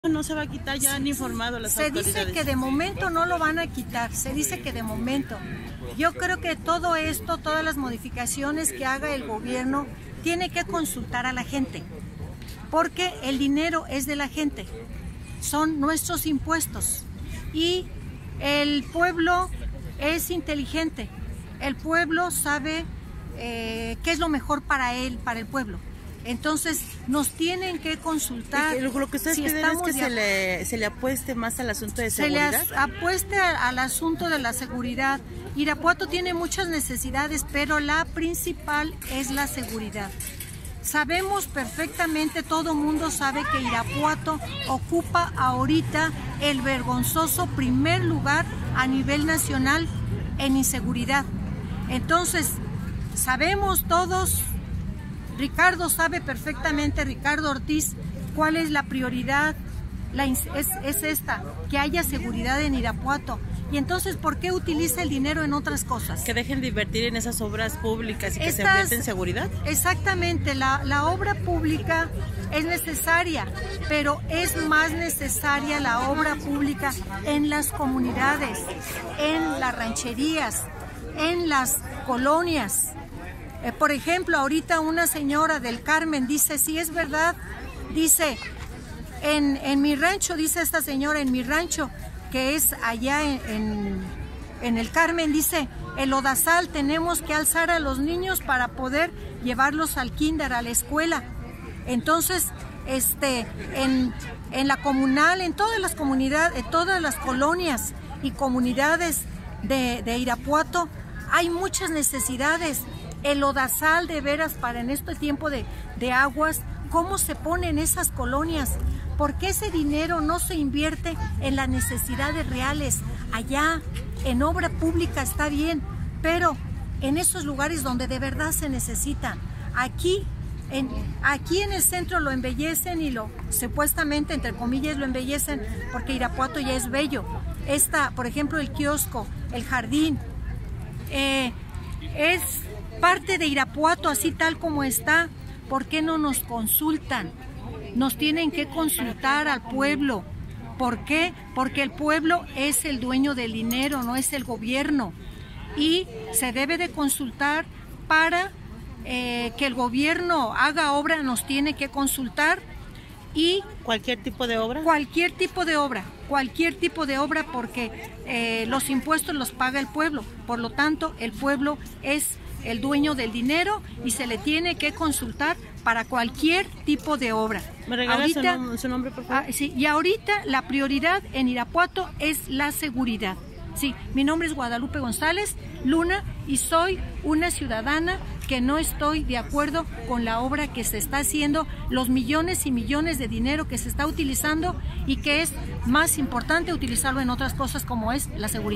No se va a quitar, ya han informado las autoridades. Se dice que de momento no lo van a quitar, se dice que de momento. Yo creo que todo esto, todas las modificaciones que haga el gobierno, tiene que consultar a la gente, porque el dinero es de la gente, son nuestros impuestos y el pueblo es inteligente, el pueblo sabe qué es lo mejor para él, para el pueblo. Entonces nos tienen que consultar. Lo que ustedes piden es que se le apueste más al asunto de seguridad. Se le apueste al asunto de la seguridad. Irapuato tiene muchas necesidades, pero la principal es la seguridad. Sabemos perfectamente, todo mundo sabe que Irapuato ocupa ahorita el vergonzoso primer lugar a nivel nacional en inseguridad. Entonces, sabemos todos, Ricardo sabe perfectamente, Ricardo Ortiz, cuál es la prioridad, es esta, que haya seguridad en Irapuato. Y entonces, ¿por qué utiliza el dinero en otras cosas? Que dejen de invertir en esas obras públicas y que se invierta en seguridad. Exactamente, la obra pública es necesaria, pero es más necesaria la obra pública en las comunidades, en las rancherías, en las colonias. Por ejemplo, ahorita una señora del Carmen dice, sí es verdad, dice, en mi rancho, dice esta señora, en mi rancho, que es allá en el Carmen, dice, el lodazal tenemos que alzar a los niños para poder llevarlos al kinder, a la escuela. Entonces, en la comunal, en todas las comunidades, en todas las colonias y comunidades de Irapuato, hay muchas necesidades. El lodazal, de veras, para en este tiempo de aguas, ¿cómo se pone en esas colonias? ¿Por qué ese dinero no se invierte en las necesidades reales? Allá, en obra pública está bien, pero en esos lugares donde de verdad se necesita. Aquí en el centro lo embellecen y supuestamente, entre comillas, lo embellecen porque Irapuato ya es bello. Por ejemplo, el kiosco, el jardín, es parte de Irapuato, así tal como está. ¿Por qué no nos consultan? Nos tienen que consultar al pueblo. ¿Por qué? Porque el pueblo es el dueño del dinero, no es el gobierno. Y se debe de consultar para que el gobierno haga obra, nos tiene que consultar. Y ¿cualquier tipo de obra? Cualquier tipo de obra, porque los impuestos los paga el pueblo. Por lo tanto, el pueblo es el dueño del dinero y se le tiene que consultar para cualquier tipo de obra. ¿Me regalas su nombre, por favor? Sí, y ahorita la prioridad en Irapuato es la seguridad. Sí, mi nombre es Guadalupe González Luna y soy una ciudadana que no estoy de acuerdo con la obra que se está haciendo, los millones y millones de dinero que se está utilizando y que es más importante utilizarlo en otras cosas como es la seguridad.